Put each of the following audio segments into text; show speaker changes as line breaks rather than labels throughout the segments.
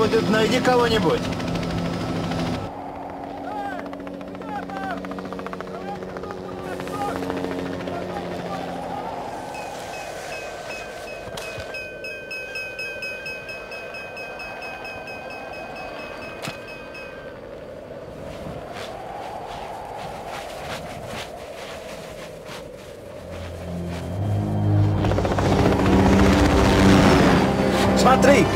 будет, найди кого-нибудь.
Смотри!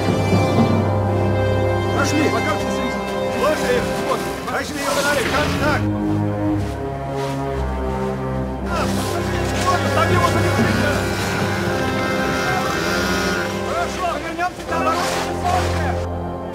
Пошли! Слушай, пошли, контакт! Там его задержите! Хорошо, вернемся к обороне высотки!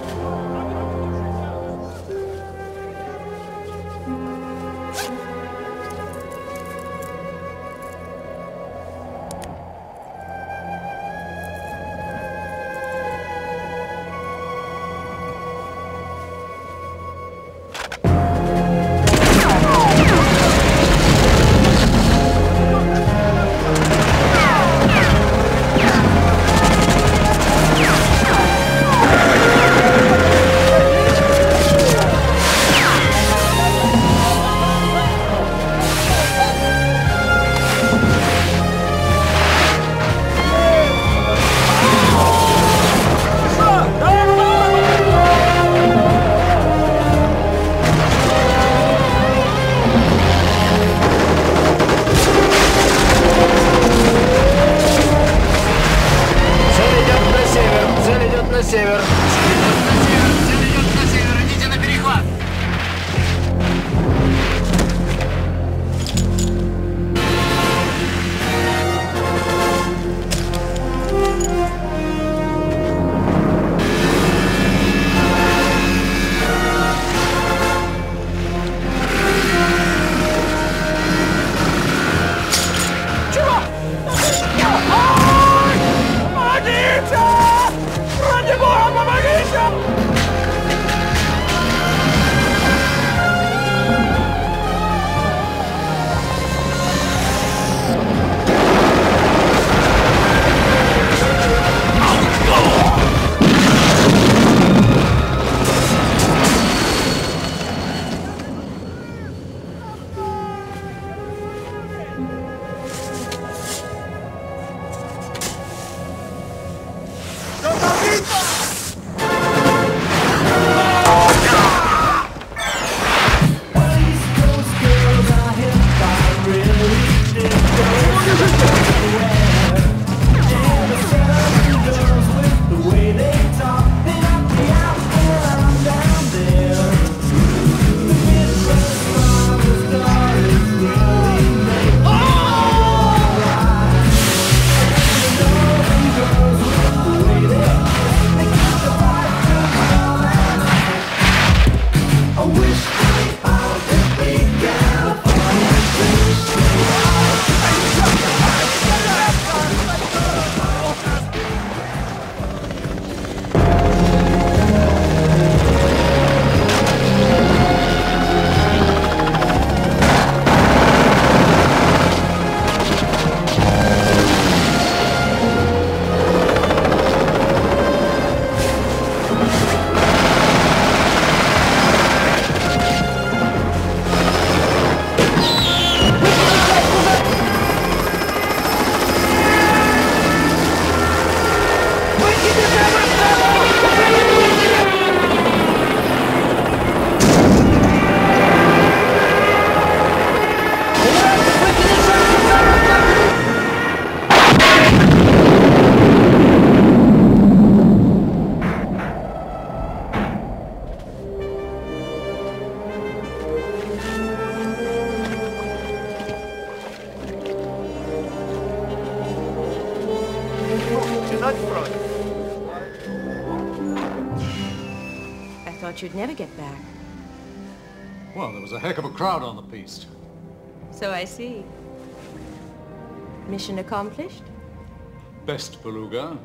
На север.
Цель идет на север, идите на перехват.
Чего? Помогите! Ради Бога, помогите!
I thought you'd never get back.
Well, there was a heck of a crowd on the piste.
So I see. Mission accomplished?
Best beluga,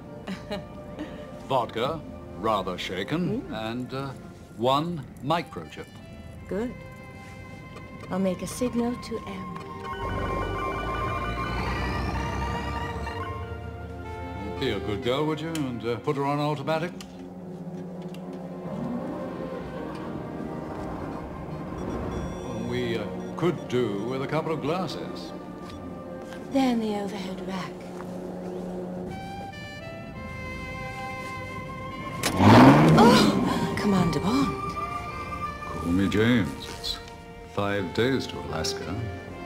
vodka, rather shaken, and one microchip.
Good. I'll make a signal to M.
Be a good girl, would you, and put her on automatic? could do with a couple of glasses.
There in the overhead rack. Oh! Commander Bond.
Call me James. It's 5 days to Alaska.